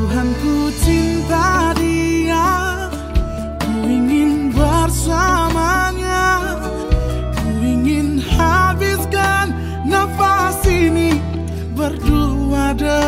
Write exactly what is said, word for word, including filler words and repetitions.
Tuhan ku cinta dia, ku ingin bersamanya, ku ingin habiskan nafas ini berdua dengan